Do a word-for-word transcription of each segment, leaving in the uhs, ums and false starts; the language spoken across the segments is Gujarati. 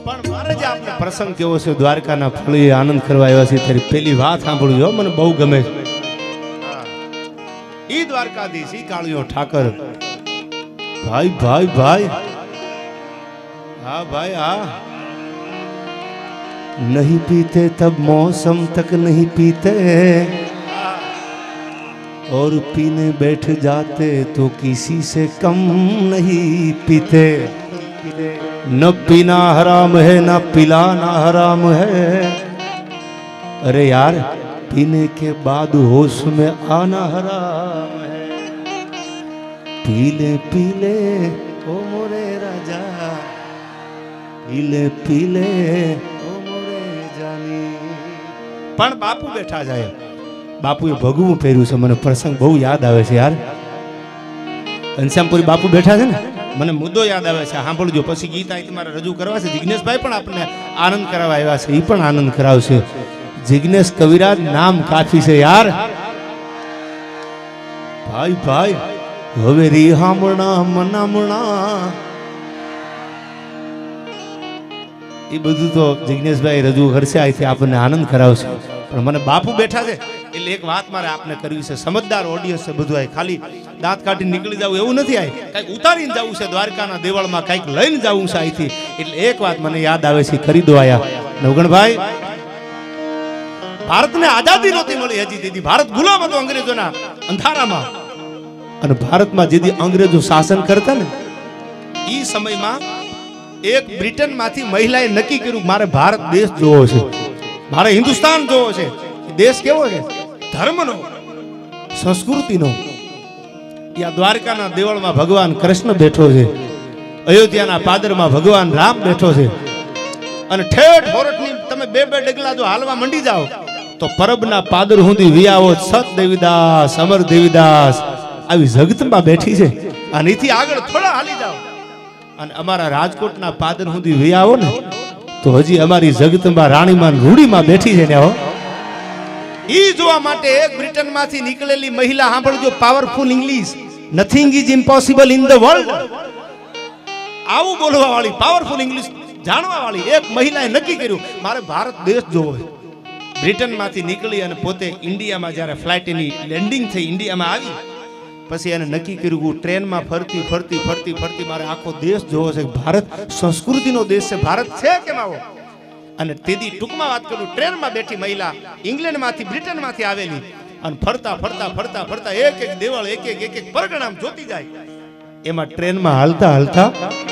પણ મારે જે આપણે પ્રસંગ કેવો છે દ્વારકાના ફળી આનંદ કરવા આવ્યા છે ત્યારે પેલી વાત સાંભળજો મને બહુ ગમે છે. ઈ દ્વારકાધીશ ઈ કાળિયો ઠાકર ભાઈ ભાઈ ભાઈ हाँ भाई हाँ नहीं पीते तब मौसम तक नहीं पीते और पीने बैठ जाते तो किसी से कम नहीं पीते न पीना हराम है न पिलाना हराम है अरे यार पीने के बाद होश में आना हराम है पीले पीले ओ मोरे राजा पीले पीले ओ मोरे जानी પણ બાપુ બેઠા જાય બાપુએ ભગવું પહેર્યું છે મને પ્રસંગ બહુ યાદ આવે છે યાર ઘનશ્યામપુરી બાપુ બેઠા છે ને મને મુદ્દો યાદ આવે છે સાંભળજો પછી ગીત અહીં તમારે રજૂ કરવા છે જિગ્નેશભાઈ પણ આપણને આનંદ કરાવવા આવ્યા છે એ પણ આનંદ કરાવશે જિગ્નેશ કવિરાજ નામ કાફી છે યાર ભાઈ ભાઈ હવે રીહામણા મનામણા એ બધું તો જિગ્નેશભાઈ રજૂ કરશે અહીંથી આપણને આનંદ કરાવશે પણ મને બાપુ બેઠા છે એટલે એક વાત મારે આપને કરવી છે સમજદાર ઓડિયન્સ છે બધું આ ખાલી દાંત કાઢી નીકળી જવું એવું નથી આ કંઈક ઉતારીને જવું છે દ્વારકાના દેવળમાં કંઈક લઈને જવું છે અહીંથી એટલે એક વાત મને યાદ આવે છે કરી દો આયા નવગણભાઈ ભારતને આઝાદી નહોતી મળી હજી તેથી ભારત ગુલામ હતો અંગ્રેજોના અંધારામાં અને ભારતમાં જેથી અંગ્રેજો શાસન કરતા ને એ સમયમાં એક બ્રિટન માંથી મહિલાએ નક્કી કર્યું મારે ભારત દેશ જોવો છે મારે હિન્દુસ્તાન જોવો છે દેશ કેવો છે ધર્મનો સંસ્કૃતિનો યા દ્વારકાના દેવળમાં ભગવાન કૃષ્ણ બેઠો છે અયોધ્યાના પાદરમાં ભગવાન રામ બેઠો છે અને ઠેઠ હોરઠની તમે બે બે ડગલા જો હાલવા મંડી જાઓ તો પરબના પાદર સુધી વિયાવો સત દેવીદાસ અમર દેવીદાસ આવી જગતમાં બેઠી છે અને એથી આગળ થોડા હાલી જાઓ અને અમારા રાજકોટના પાદર સુધી વિયાવો ને તો હજી અમારી જગતમાં રાણીમાં રૂડીમાં બેઠી છે ને હો ઈ જોવા માટે એક બ્રિટન માંથી નીકળેલી મહિલા સાંભળજો powerful English nothing is impossible in the world આવું બોલવા વાળી પાવરફુલ ઇંગ્લિશ જાણવા વાળી એક મહિલાએ નક્કી કર્યું મારે ભારત દેશ જોવો છે બ્રિટન માંથી નીકળી અને પોતે ઇન્ડિયામાં જ્યારે ફ્લાઇટ એની લેન્ડિંગ થઈ ઇન્ડિયામાં આવી પછી એને નક્કી કર્યું ટ્રેનમાં ફરતી ફરતી ફરતી ફરતી મારે આખો દેશ જોવો છે ભારત સંસ્કૃતિનો દેશ છે ભારત છે કેમ આવો અને તેથી ટૂંકમાં વાત કરું ટ્રેનમાં બેઠી મહિલા ઇંગ્લેન્ડમાંથી બ્રિટનમાંથી આવેલી અને ફરતા ફરતા ફરતા ફરતા એક એક દેવળ એક એક એક એક પરગણામ જોતી જાય એમાં ટ્રેનમાં હાલતા હાલતા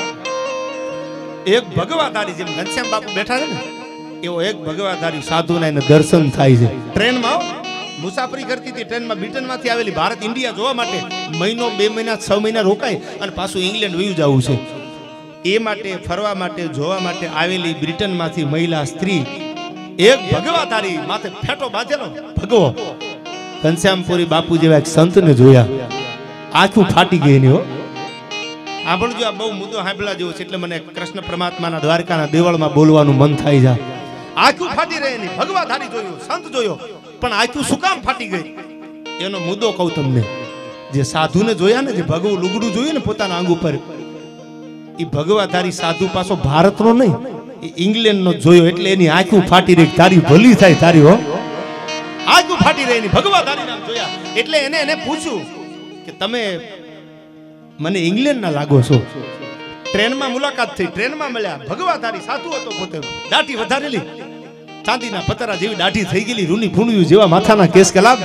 એક ભગવાધારી જેમ ઘનશ્યામ બાપુ બેઠા છે ને એવો એક ભગવાધારી સાધુના એને દર્શન થાય છે ટ્રેનમાં મુસાફરી કરતી હતી ટ્રેનમાં બ્રિટનમાંથી આવેલી ભારત ઇન્ડિયા જોવા માટે મહિનો બે મહિના છ મહિના રોકાય અને પાછું ઇંગ્લેન્ડ વયું જવું છે એ માટે ફરવા માટે જોવા માટે આવેલી બ્રિટનમાંથી મહિલા સ્ત્રી એક ભગવાધારી માથે ફેટો બાંધેલો ભગવો ઘનશ્યામપુરી બાપુ જેવા એક સંતને જોયા આંખું ફાટી ગઈ એની હો આ પણ જો આ બહુ મુદ્દો સાંભળવા જેવો છે એટલે મને કૃષ્ણ પરમાત્માના દ્વારકાના દેવળમાં બોલવાનું મન થાય છે આંખું ફાટી રહે એની ભગવાધારી જોયો સંત જોયો પણ આંખું શું કામ ફાટી ગઈ એનો મુદ્દો કહું તમને જે સાધુને જોયા ને જે ભગવું લુગડું જોયું ને પોતાના આંગ ઉપર એ ભગવાધારી સાધુ પાછો ભારતનો નહીં એ ઇંગ્લેન્ડનો જોયો એટલે એની આંખું ફાટી રહી તારી ભલી થાય તારી હો આંખું ફાટી રહી એની ભગવાધારી નામ જોયા એટલે એને એને પૂછ્યું કે તમે મને ઇંગ્લેન્ડના લાગો છો ટ્રેનમાં મુલાકાત થઈ ટ્રેનમાં મળ્યા ભગવાધારી સાધુ હતો પોતે દાઢી વધારેલી ચાંદીના પતરા જેવી દાઢી થઈ ગયેલી રૂની ભૂણ્યું જેવા માથાના કેસ કલાબ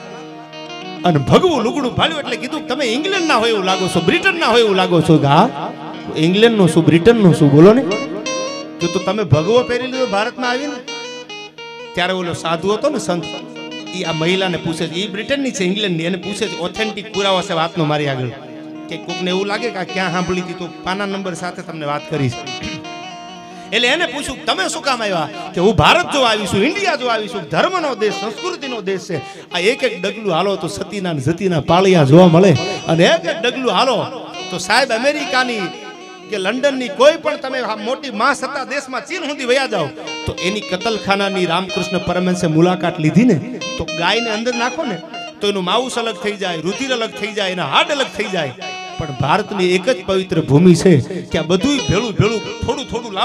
અને ભગવું લુગડું ભાળ્યું એટલે કીધું તમે ઇંગ્લેન્ડ ના હોય એવું લાગો છો બ્રિટન ના હોય એવું લાગો છો હા ઇંગ્લેન્ડ નું શું બ્રિટન નું શું બોલો ને જો તો તમે ભગવો પહેરી લીધો ભારતમાં આવીને ત્યારે ઓલો સાધુ હતો ને સંત એ આ મહિલાને પૂછે છે એ બ્રિટન ની છે ઇંગ્લેન્ડ ની એને પૂછે છે ઓથેન્ટિક પુરાવો છે વાતનો મારી આગળ કે કોકને એવું લાગે કે ક્યાં સાંભળી હતી તો પાના નંબર સાથે તમને વાત કરીશ એટલે એને પૂછ્યું તમે શું કામ આવ્યા કે હું ભારત જો આવીશું ઇન્ડિયા જો આવીશું ધર્મનો દેશ સંસ્કૃતિનો દેશ છે આ એક એક ડગલું હાલો તો સતીના જતીના પાળિયા જોવા મળે અને એક એક ડગલું હાલો તો સાહેબ અમેરિકાની કે લંડનની કોઈ પણ તમે મોટી મહાસત્તા દેશમાં ચીન સુધી વયા જાઓ તો એની કતલખાનાની રામકૃષ્ણ પરમહંસે મુલાકાત લીધી ને તો ગાયને અંદર નાખો ને તો એનું માઉસ અલગ થઈ જાય રુધિર અલગ થઈ જાય એના હાડ અલગ થઈ જાય પણ ભારતની એક જ પવિત્ર ભૂમિ છે કે આ બધું ભેળું ભેળું થોડું થોડું લાવો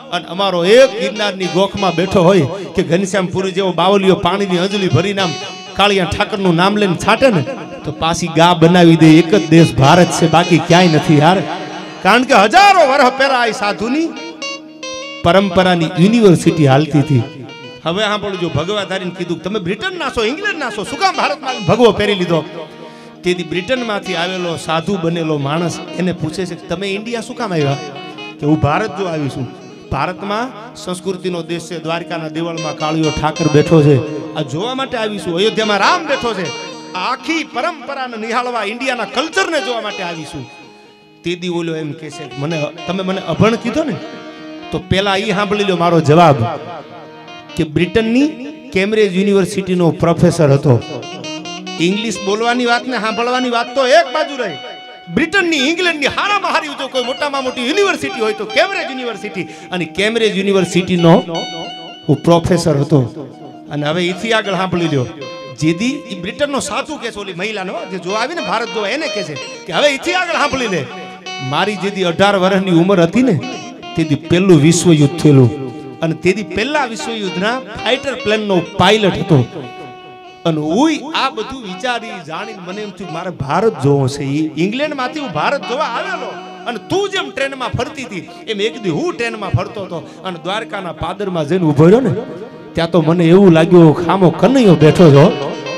અને અમારો એક ગિરનારની ગોખમાં બેઠો હોય કે ઘનશ્યામપુરી જેવો બાવલીઓ પાણીની અંજલી ભરી નામ કાળિયા ઠાકરનું નામ લઈને છાટે ને તો પાછી ગા બનાવી દે. એક જ દેશ ભારત છે, બાકી ક્યાંય નથી યાર. કારણ કે હજારો વર્ષ પહેલા આ સાધુની પરંપરાની યુનિવર્સિટી હાલતી હતી. હવે સાંભળજો, ભગવાધારીને કીધું તમે બ્રિટન ના છો, ઇંગ્લેન્ડ ના છો, શું કામ ભારતમાં ભગવો પહેરી લીધો? તેથી બ્રિટનમાંથી આવેલો સાધુ બનેલો માણસ એને પૂછે છે કે તમે ઇન્ડિયા શું કામ આવ્યા? કે હું ભારત જો આવી છું. ભારતમાં સંસ્કૃતિનો દેશ છે. દ્વારકાના દેવળમાં કાળિયો ઠાકર બેઠો છે, આ જોવા માટે આવીશું. અયોધ્યામાં રામ બેઠો છે, આખી પરંપરાને નિહાળવા, ઇન્ડિયાના કલ્ચરને જોવા માટે આવીશું. તેદી ઓલો એમ કહે છે મને તમે મને અભણ કીધો ને, તો પેલા એ સાંભળી લો મારો જવાબ કે બ્રિટનની કેમ્બ્રિજ યુનિવર્સિટીનો પ્રોફેસર હતો. ઇંગ્લિશ બોલવાની વાત ને સાંભળવાની વાત તો એક બાજુ રહી. બ્રિટનની ઇંગ્લેન્ડની હારામાં હારી જો કોઈ મોટામાં મોટી યુનિવર્સિટી હોય તો કેમ્બ્રિજ યુનિવર્સિટી, અને કેમ્બ્રિજ યુનિવર્સિટીનો હું પ્રોફેસર હતો. અને હવે એથી આગળ સાંભળી લ્યો, જેદી એ બ્રિટનનો સાચું કે છે ઓલી મહિલાનો જે જો આવીને ભારત જોવા એને કહે છે કે હવે એથી આગળ સાંભળી લે, મારી જેદી અઢાર વર્ષની ઉંમર હતી ને તેથી પહેલું વિશ્વયુદ્ધ થયેલું, અને તેથી પહેલા વિશ્વયુદ્ધના ફાઇટર પ્લેનનો પાયલટ હતો. અને હું આ બધું વિચારી જાણીને મને એમ થયું મારે ભારત જોવો છે. ઇંગ્લેન્ડ માંથી હું ભારત જોવા આવેલો, અને તું જેમ ટ્રેનમાં ફરતી હતી એમ એક દી હું ટ્રેનમાં ફરતો હતો, અને દ્વારકાના પાદરમાં જઈને ઉભો રહ્યો ને ત્યાં તો મને એવું લાગ્યું ખામો કનૈયો બેઠો છો.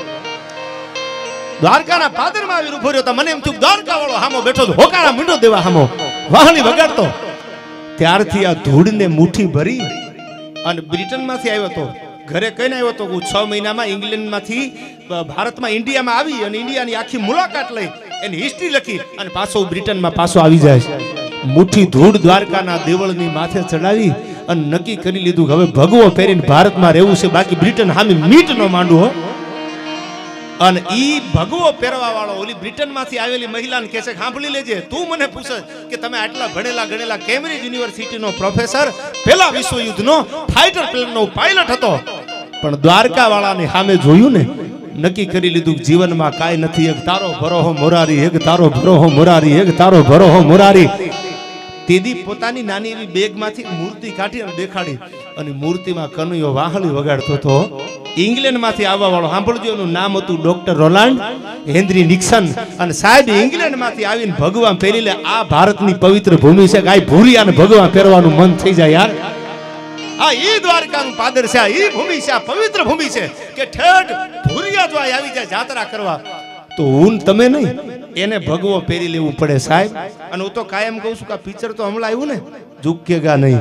દ્વારકાના પાદરમાં આવીને ઉભો રહ્યો તો મને એમ થયું દ્વારકા વાળો હામો બેઠો છો, હોકારા મીંડો દેવા હામો વાહણી વગાડતો. ત્યારથી આ ધૂળને મુઠ્ઠી ભરી અને બ્રિટનમાંથી આવ્યો હતો. ઘરે કહીને આવ્યો હતો હું છ મહિનામાં ઇંગ્લેન્ડમાંથી ભારતમાં ઇન્ડિયામાં આવી અને ઇન્ડિયાની આખી મુલાકાત લઈ એની હિસ્ટ્રી લખી અને પાછો બ્રિટનમાં પાછો આવી જાય છે. મુઠ્ઠી ધૂળ દ્વારકાના દેવળની માથે ચડાવી અને નક્કી કરી લીધું કે હવે ભગવો પહેરીને ભારતમાં રહેવું છે, બાકી બ્રિટન સામે મીટ ન માંડવું હો. અને ઈ ભગવો પહેરવા વાળો ઓલી બ્રિટનમાંથી આવેલી મહિલાને કહે છે સાંભળી લેજે, તું મને પૂછે કે તમે આટલા ભણેલા ગણેલા કેમ્બ્રિજ યુનિવર્સિટીનો પ્રોફેસર, પહેલા વિશ્વયુદ્ધનો ફાઇટર પ્લેનનો પાયલટ હતો, પણ દ્વારકા વાળાને સામે જોયું ને નક્કી કરી લીધું કે જીવનમાં કાંઈ નથી, એક તારો ભરોહો મોરારી, એક તારો ભરોહો મોરારી, એક તારો ભરોહો મોરારી. તેદી પોતાની નાની એવી બેગમાંથી મૂર્તિ કાઢી અને દેખાડી, અને મૂર્તિમાં કનૈયો વાહળી વગાડતો હતો. ઇંગ્લેન્ડમાંથી આવવા વાળો સાંભળજો, એનું નામ હતું ડોક્ટર રોલાન્ડ હેનરી નિક્સન. અને સાહેબ ઇંગ્લેન્ડમાંથી આવીને ભગવાન પહેરી લે. આ ભારતની પવિત્ર ભૂમિ છે, ગાય ભૂરિયાને ભગવાન પહેરવાનું મન થઈ જાય યાર. આ ઈ દ્વારકાનું પાદર છે, આ ઈ ભૂમિ છે, આ પવિત્ર ભૂમિ છે કે ઠેઠ ભૂરિયા જો આવી જાય જાત્રા કરવા તો હું તમે નહીં એને ભગવો પહેરી લેવું પડે સાહેબ. અને હું તો કાયમ કહું છું કે આ પિક્ચર તો હમણાં આવ્યું ને ઝૂકેગા નહીં,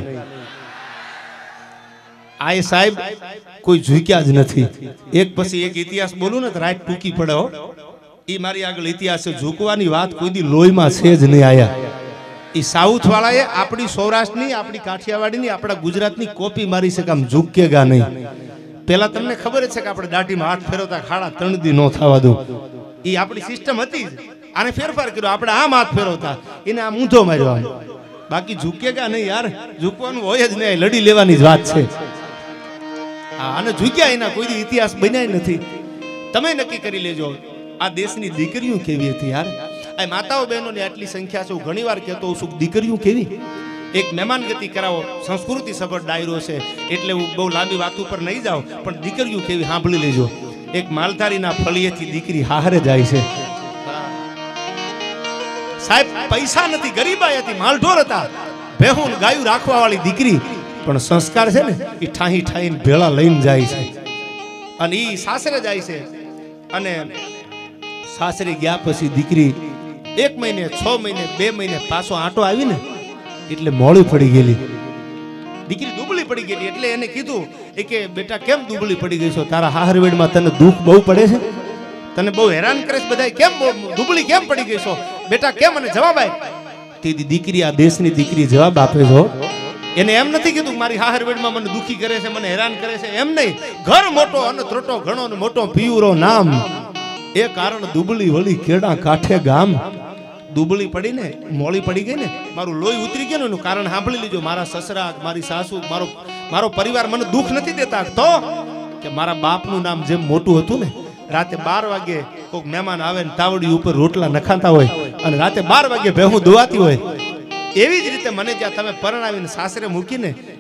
આ સાહેબ કોઈ ઝૂક્યા જ નથી. એક પછી એક ઇતિહાસ બોલું ને તો રાત ટૂંકી પડે હો. એ મારી આગળ ઇતિહાસ છે. ઝૂકવાની વાત કોઈ દી લોહીમાં છે જ નહીં આયા. એ સાઉથ વાળાએ આપણી સૌરાષ્ટ્રની, આપણી કાઠિયાવાડીની, આપણા ગુજરાતની કોપી મારી છે કે આમ ઝૂકેગા નહીં. પેલા તમને ખબર જ છે કે આપણે દાઢીમાં હાથ ફેરવતા ખાડા ત્રણ દી ન થવા દો, એ આપણી સિસ્ટમ હતી જ. આને ફેરફાર કર્યો, આપણે આમ હાથ ફેરવતા, એને આમ ઊંધો માર્યો. બાકી ઝૂકેગા નહીં યાર, ઝૂકવાનું હોય જ નહીં, લડી લેવાની જ વાત છે. અને ઝૂક્યા એના કોઈ ઇતિહાસ બન્યા નથી. તમે નક્કી કરી લેજો આ દેશની દીકરીઓ કેવી હતી યાર. આ માતાઓ બહેનોની આટલી સંખ્યા છે, હું ઘણી વાર કહેતો હોઉં છું દીકરીઓ કેવી. એક મહેમાનગતિ કરાવો, સંસ્કૃતિ સભર ડાયરો છે એટલે હું બહુ લાંબી વાત ઉપર નહીં જાઉં, પણ દીકરીઓ કેવી સાંભળી લેજો. એક માલધારીના ફળિયેથી દીકરી હારે જાય છે. સાહેબ પૈસા નથી, ગરીબાઈ હતી, માલઢોર હતા, ભેહું ગાયું રાખવા વાળી દીકરી, પણ સંસ્કાર છે ને એ ઠાહી ઠાહીને ભેળા લઈને જાય છે. અને એ સાસરે જાય છે. અને સાસરે ગયા પછી દીકરી એક મહિને, છ મહિને, બે મહિને પાછો આંટો આવીને એટલે મોડી પડી ગયેલી. દીકરી દુબળી પડી ગયેલી. એટલે એને કીધું એ કે બેટા કેમ દુબળી પડી ગઈ છો, તારા હાહરવેડમાં તને દુઃખ બહુ પડે છે, તને બહુ હેરાન કરે છે બધા, કેમ દુબળી કેમ પડી ગઈ છો બેટા, કેમ? મને જવાબ આપ. તે દીકરી, આ દેશની દીકરી જવાબ આપે છો. એને એમ નથી કીધું મારી હાહરવેડમાં મને દુખી કરે છે, મને હેરાન કરે છે, એમ નહીં. ઘર મોટો અને ત્રોટો ઘણો ને મોટો પિયુરો નામ, એ કારણ દુબળી વળી કેડા કાંઠે ગામ. દુબળી પડી ને મોળી પડી ગઈ ને, મારું લોહી ઉતરી ગયું એનું કારણ સાંભળી લીજો. મારા સસરા, મારી સાસુ, મારો મારો પરિવાર મને દુઃખ નથી દેતા. તો કે મારા બાપનું નામ જેમ મોટું હતું ને, રાતે બાર વાગે કોઈક મહેમાન આવે ને તાવડી ઉપર રોટલા નખાતા હોય અને રાતે બાર વાગે ભેહું દોવાતી હોય, એવી જ રીતે મને જ્યાં તમે પરણાવીને સાસરે મૂકીને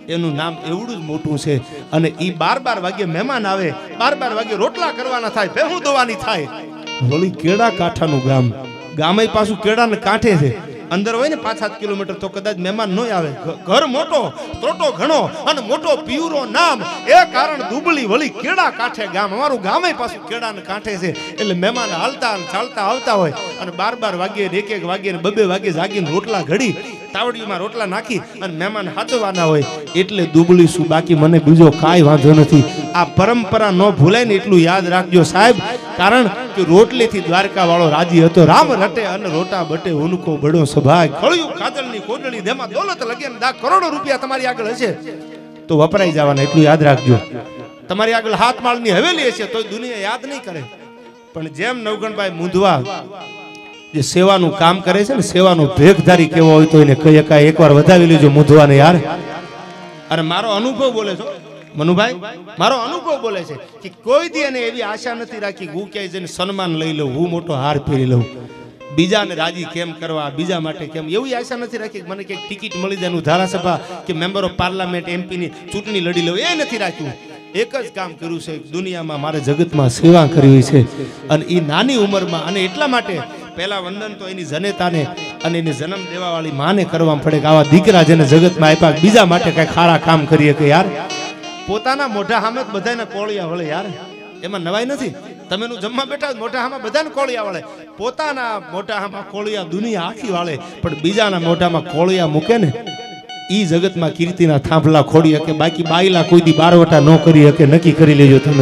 એનું નામ એવડું જ મોટું છે. અને ઈ બાર બાર વાગ્યે મહેમાન આવે, બાર બાર વાગ્યે રોટલા કરવાના થાય, ભેહું દોવાની થાય. વળી કેડા કાંઠાનું ગામ, ગામે પાછું કેડાને કાંઠે છે. અંદર હોય ને પાંચ સાત કિલોમીટર તો કદાચ મહેમાન ન આવે. ઘર મોટો, ત્રોટો ઘણો અને મોટો પિયુરો નામ, એ કારણ દુબળી વળી કેડા કાંઠે ગામ. અમારું ગામે પાછું કેડાને કાંઠે છે. એટલે મહેમાન હાલતા ચાલતા આવતા હોય અને બાર બાર વાગ્યે એક એક વાગ્યે બબે વાગ્યે જાગીને રોટલા ઘડી તાવડીમાં રોટલા નાખી અને મહેમાન હાચવાના હોય. એટલે દુબળી શું, બાકી મને બીજો કાંઈ વાંધો નથી. આ પરંપરા ન ભૂલાય ને એટલું યાદ રાખજો સાહેબ. કારણ કે રોટલીથી દ્વારકા વાળો રાજી હતો. રામ રટે અને રોટા બટે ઉનકો બડો સભાગ. ખળ્યું કાજળની કોડળી દેમાં દોલત લગે ને દા કરોડો રૂપિયા તમારી આગળ હશે તો વપરાઈ જવાના, એટલું યાદ રાખજો. તમારી આગળ હાથ માળની હવેલી હશે તો દુનિયા યાદ નહીં કરે. પણ જેમ નવગણભાઈ મુંધવા જે સેવાનું કામ કરે છે ને, સેવાનો ભેખધારી કેવો હોય તો એને કઈ એકાય એકવાર વધાવી લેજો મુંધવાને યાર. અને મારો અનુભવ બોલે છો મનુભાઈ, મારો અનુભવ બોલે છે કે કોઈ દી એને એવી આશા નથી રાખી હું ક્યાંય જઈને સન્માન લઈ લઉં, હું મોટો હાર ફેરી લઉં, બીજાને રાજી કેમ કરવા, બીજા માટે કેમ, એવી આશા નથી રાખી મને ક્યાંક ટિકિટ મળી જાય, ધારાસભા કે મેમ્બર ઓફ પાર્લામેન્ટ એમપીની ચૂંટણી લડી લઉં, એ નથી રાખ્યું. એક જ કામ કર્યું છે દુનિયામાં, મારે જગતમાં સેવા કરવી છે. અને એ નાની ઉંમરમાં, અને એટલા માટે પહેલા વંદન તો એની જનેતાને અને એને જન્મ દેવા વાળી માને કરવા પડે કે આવા દીકરા જેને જગતમાં આપ્યા, બીજા માટે કઈ ખારા કામ કરીએ કે યાર. પોતાના મોઢા સામે બધાને કોળિયા વળે યાર, એમાં નવાઈ નથી. તમે નું જમવા બેઠા મોઢા સામે બધાને કોળિયા વળે, પોતાના મોઢા સામે કોળિયા દુનિયા આખી વાળે, પણ બીજાના મોઢામાં કોળિયા મૂકે ને ઈ જગતમાં કીર્તિના થાંભલા ખોડી શકે. બાકી બાયલા કોઈ દી બારવટા ન કરી શકે, નક્કી કરી લેજો તમે.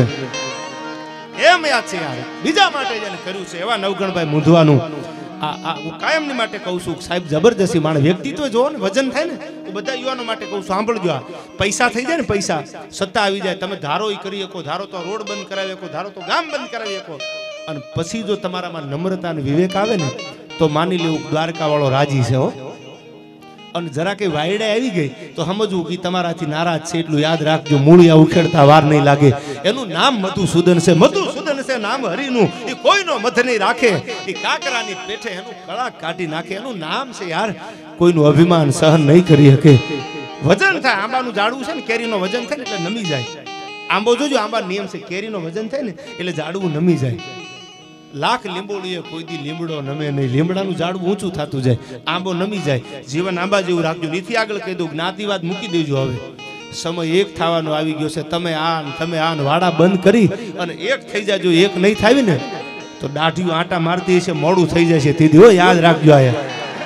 એમ યાદ છે યાર, બીજા માટે જેને કર્યું છે એવા નવગણભાઈ મુંધવાનું આ આ હું કાયમની માટે કહું છું સાહેબ. જબરદસ્તી માણસ વ્યક્તિત્વ જોવો ને, વજન થાય ને, હું બધા યુવાનો માટે કહું છું સાંભળજો. આ પૈસા થઈ જાય ને, પૈસા સત્તા આવી જાય, તમે ધારો ઈ કરી શકો, ધારો તો રોડ બંધ કરાવી શકો, ધારો તો ગામ બંધ કરાવી શકો, અને પછી જો તમારામાં નમ્રતા અને વિવેક આવે ને તો માની લેવું દ્વારકા વાળો રાજી છે હો. અને જરા કઈ વાયડે આવી ગઈ તો સમજવું કે તમારાથી નારાજ છે, એટલું યાદ રાખજો. મૂળિયા ઉખેડતા વાર નહીં લાગે. એનું નામ મધુસૂદન છે, મધુસૂદન છે નામ હરિનું, એ કોઈનો મધ નહીં રાખે, એ કાકરાની પેઠે એનું કળા કાઢી નાખે. એનું નામ છે યાર, કોઈનું અભિમાન સહન નહીં કરી શકે. વજન થાય, આંબાનું ઝાડવું છે ને, કેરીનો વજન થાય ને એટલે નમી જાય. આંબો જોજો, આંબા નિયમ છે, કેરીનો વજન થાય ને એટલે ઝાડવું નમી જાય. લાખ લીંબોળીએ કોઈ દી લીમડો નમે નહીં, લીમડાનું ઝાડવું ઊંચું થતું જાય, આંબો નમી જાય. જીવન આંબા જેવું રાખજો. નીથી આગળ કહી દઉં, જ્ઞાતિવાદ મૂકી દેજો. હવે સમય એક થવાનો આવી ગયો છે. તમે આ તમે આ વાડા બંધ કરી અને એક થઈ જાજો. એક નહીં થાવી ને તો દાઢીઓ આટા મારતી હશે, મોડું થઈ જશે. તેથી હો યાદ રાખજો. આયા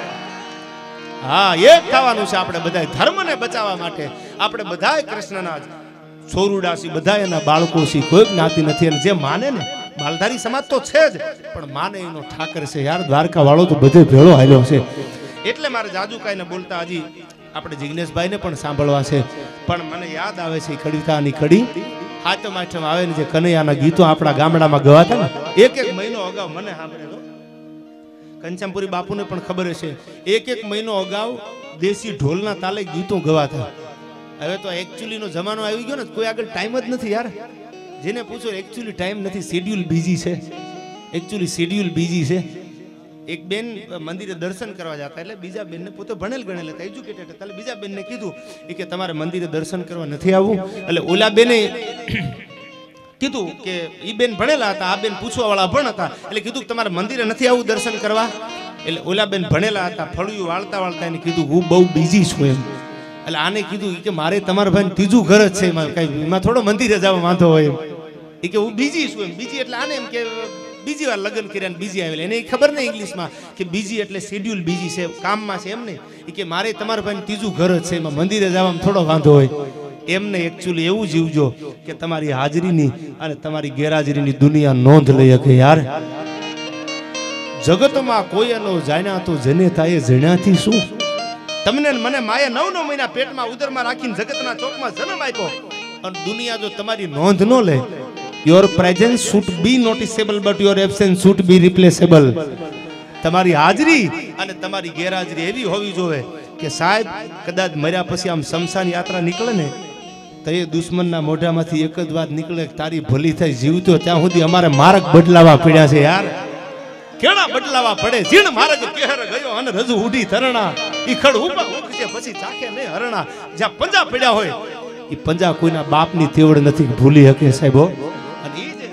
હા, એક થવાનું છે. આપણે બધા ધર્મને બચાવવા માટે આપણે બધા કૃષ્ણના છોરુડાસી, બધા એના બાળકો સી, કોઈ જ્ઞાતિ નથી. અને જે માને ને, માલધારી સમાજ તો છે જ, પણ માને એનો ઠાકર છે યાર. દ્વારકા વાળો તો બધે ભેળો હાલ્યો છે. એટલે મારે જાજુ કાઈને બોલતા હજી આપણે જિગ્નેશભાઈને પણ સાંભળવા છે. પણ મને યાદ આવે છે કવિતાની કડી, હાથમ આઠમ આવે ને જે કનૈયાના ગીતો આપણા ગામડામાં ગવાતા ને, એક એક મહિનો અગાઉ મને સાંભળેલો. કંચનપુરી બાપુને પણ ખબર હશે, એક એક મહિનો અગાઉ દેશી ઢોલના તાલે ગીતો ગવાતા. હવે તો એકચ્યુઅલી નો જમાનો આવી ગયો ને, કોઈ આગળ ટાઈમ જ નથી યાર. જેને પૂછો એકચ્યુઅલી ટાઈમ નથી, શેડ્યુલ બીજી છે. એકચ્યુઅલી શેડ્યુલ બીજી છે. એક બેન મંદિરે દર્શન કરવા જતા, એટલે બીજા બેનને, પોતે ભણેલ ગણેલ હતા, એજ્યુકેટેડ હતા, એટલે બીજા બેનને કીધું કે તમારે મંદિરે દર્શન કરવા નથી આવવું. એટલે ઓલા બેને કીધું કે ઈ બેન ભણેલા હતા, આ બેન પૂછવા વાળા અભણ હતા, એટલે કીધું કે તમારે મંદિરે નથી આવવું દર્શન કરવા. એટલે ઓલા બેન ભણેલા હતા, ફળિયું વાળતા વાળતા એને કીધું હું બહુ બીજી છું એમ. એટલે આને કીધું કે મારે તમારા ભાઈ ત્રીજું ઘર જ છે, એમાં કઈ એમાં થોડો મંદિરે જવા વાંધો હોય એમ. એ કે હું બીજી છું એમ. બીજી એટલે આને એમ કે બીજી વાર લગ્ન કર્યા ને બીજી આવેલી, એને ખબર નહીં ઇંગ્લિશમાં કે બીજી એટલે શેડ્યુલ બીજી છે, કામમાં છે એમ નહીં. એ કે મારે તમારા ભાઈ ત્રીજું ઘર જ છે, એમાં મંદિરે જવામાં થોડો વાંધો હોય. એમને એકચ્યુઅલી એવું જીવજો કે તમારી હાજરીની અને તમારી ગેરહાજરીની દુનિયા નોંધ લઈ શકે યાર. જગતમાં કોઈ એનો જાણ્યા તો જને થાય જણ્યાથી શું. તમને મને માયા નવ નવ મહિના પેટમાં ઉદરમાં રાખીને જગતના ચોકમાં જન્મ આપ્યો, અને દુનિયા જો તમારી નોંધ ન લે, your presence should be noticeable but your absence should be replaceable. તમારી હાજરી અને તમારી ગેરહાજરી એવી હોવી જોઈએ કે સાહેબ કદાચ મર્યા પછી આમ શમશાન યાત્રા નીકળે ને તો એ દુશ્મનના મોઢામાંથી એક જ વાત નીકળે કે તારી ભલી થઈ. જીવતો ત્યાં સુધી અમારે માર્ગ બદલાવા પડ્યા છે યાર. કેણા બદલાવા પડે. જીણ માર્ગ કેહર ગયો અને રજુ ઉડી તરણા, ઈ ખડ ઉભા ઉખશે પછી ચાખે ને હરણા જ્યાં પંજા પડ્યા હોય ઈ પંજા કોઈના બાપની તેવડ નથી ભૂલી શકે સાહેબો અને ઈ જે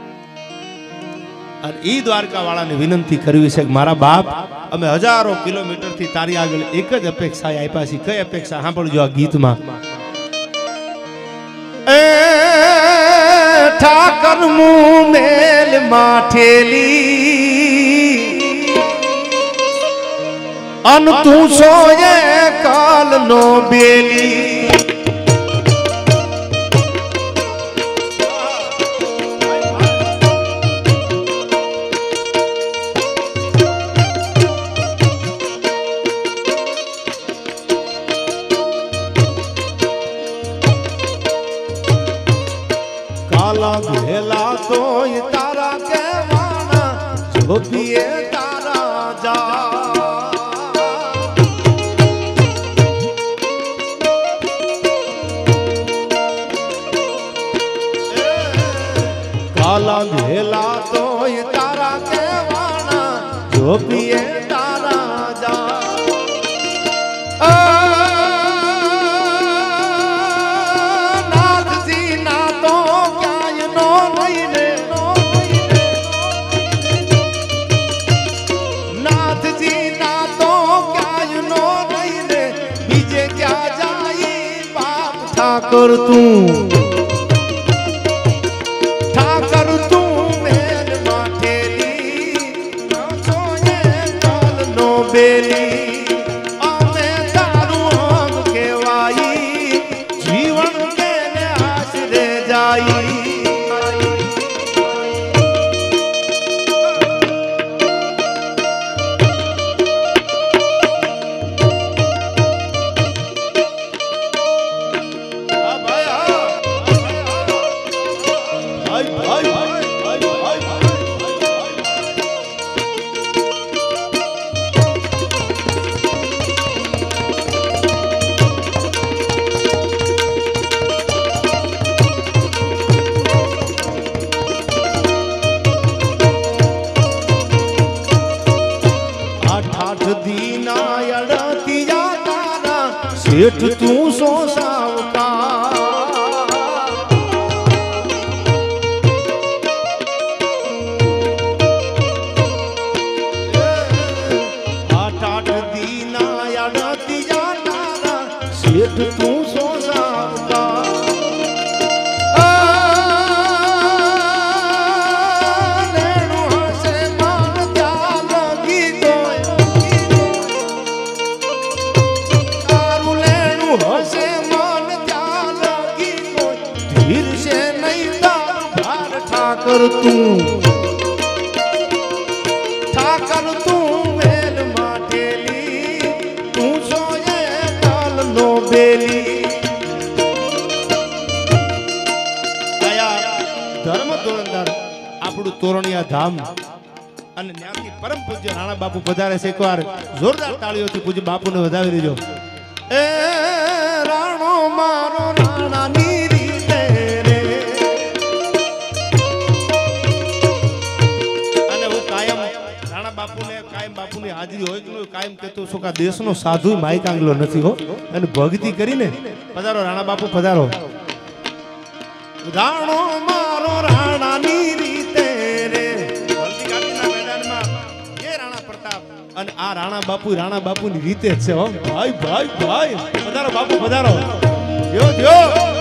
અને ઈ દ્વારકા વાળાને વિનંતી કરવી છે કે મારા બાપ અમે હજારો કિલોમીટર થી તારી આગળ એક જ અપેક્ષા આપ્યા છે કઈ અપેક્ષા સાંભળજો આ ગીતમાં એ ઠાકર મું મેલ માઠેલી અન તું સોયે કાલ નો બેલી ભેલા તો તારા કેવાના જો પીએ તારા જા કાલા ભેલા તો તારા કેવાના જો પીએ તારા જા ઠાકર તું ઠાકર તું મેલ માઠેલી સોયે કાલ નો બેલી અમે તારું અંગ કહેવાઈ જીવન કેને આશરે જાય શેઠ તું સો સાવકા આઠ આઠ દીના યાડતી જાનારા શેઠ તું સો સાવકા ઠાકર તું ઠાકર તું વેલ માઠેલી તું સોયે કાલ નો બેલી આયા ધર્મ ધોરણદાર આપણું તોરણિયા ધામ અને ત્યાંથી પરમ પૂજ્ય રાણા બાપુ પધારે છે એકવાર જોરદાર તાળીઓથી પૂજ્ય બાપુને વધાવી દેજો એ રાણો મારો રાણાની બાપુની હાજરી હોય તો કાયમ કહેતો છું કે દેશનો સાધુ માઈક આંગલો નથી હો અને ભક્તિ કરીને પધારો રાણા બાપુ પધારો રાણો મારો રાણાની રીતે રે હલ્દી ઘાટીના મેદાનમાં એ રાણા પ્રતાપ અને આ રાણા બાપુ રાણા બાપુની રીતે જ છે હો ભાઈ ભાઈ ભાઈ પધારો બાપુ પધારો જો જો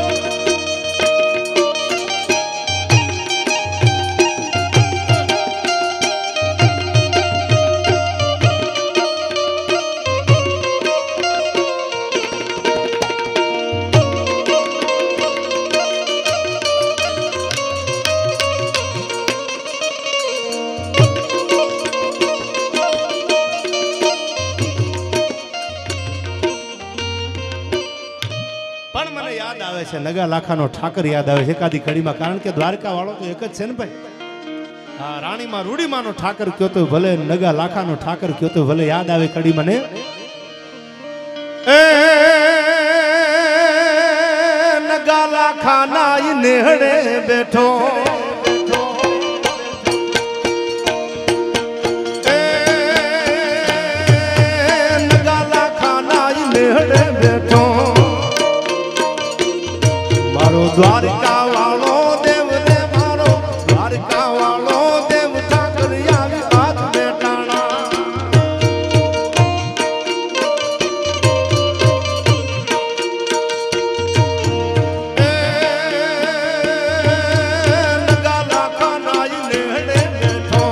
નગા લાખાનો ઠાકર યાદ આવે છે એકાદી કડીમાં કારણ કે દ્વારકા વાળો તો એક જ છે ને ભાઈ હા રાણીમાં રૂડીમાંનો ઠાકર કયો તો ભલે નગા લાખાનો ઠાકર કયો તો ભલે યાદ આવે કડી મને એ નગા લાખાના નેહડે બેઠો નગા લાખા મારો દ્વારકા વાળો દેવ રે મારો દ્વારકા વાળો દેવ ઠાકર આવી હાથ બેટાણા નગાલા ખાનાઈ નેહડે બેઠો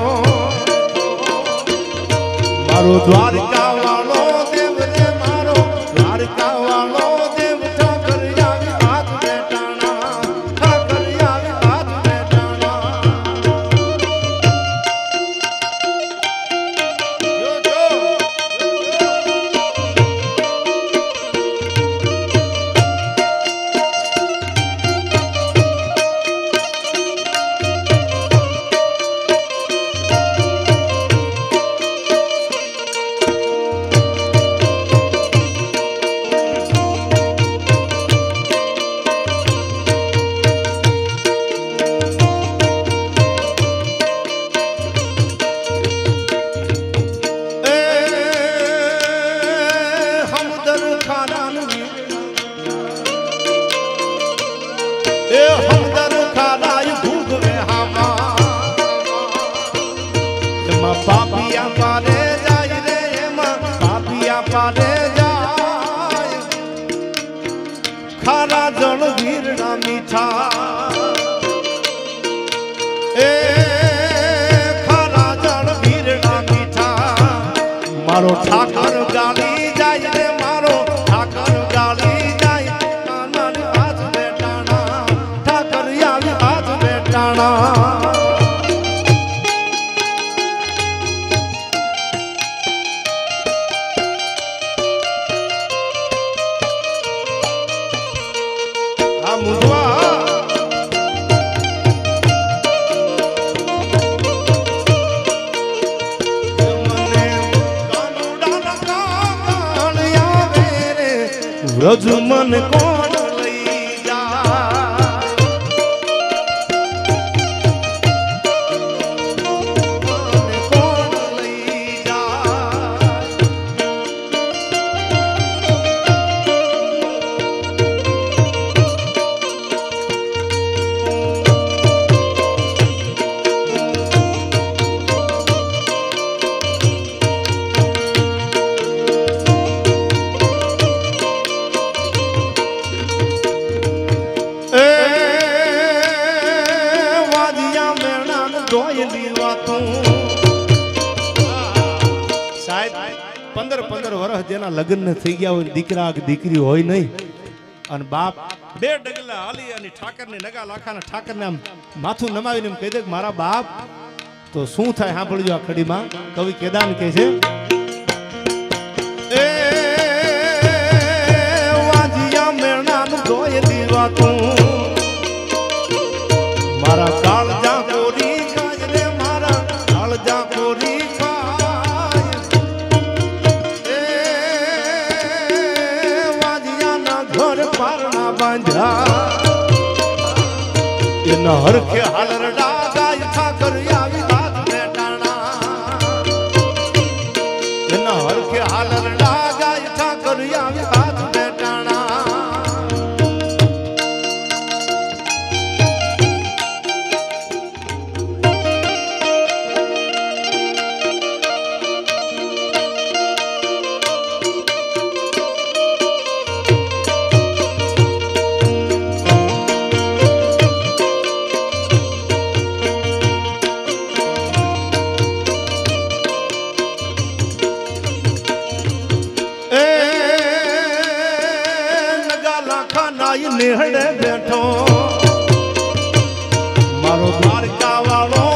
મારો દ્વારકા વાળો દેવ રે મારો દ્વારકા વાળો દેવ ઠાકર આવી હાથ બેટાણા ઠાકર આવી હાથ બેટાણા જો જો ए हमदर खानाई भूगवे हामा एमा पापिया पारे जाय रे एमा पापिया पारे जाय खारा जल वीरना मीठा ए खारा जल वीरना मीठा मारो ठाकर गाली जाय रे मारो ठाकर गाली વ્રજ મન કોણ લઈ જા મન કોણ લઈ જા पंदर पंदर वर्ष जेना लग्न थी गया हो दीकरा के दीकरी होय नहीं अन बाप बे डगला हाली अने ठाकर ने नगा लाखाना ठाकर ने आम माथुं नमावीने कही दे मारा बाप तो शुं थाय सांभळजो आ खड़ी मां कवि केदान कहे छे ए वाजिया मेणा न जोय दीवा तू मारा काळजा कोरी काज रे मारा काळजा कोरी हरखे हालरडा गाय ठाकर आवी हाथ बेटाणा हरखे हालरडा गाय ठाकर आवी हाथ बेटाणा नेहड़े बैठो मारो द्वारका वालो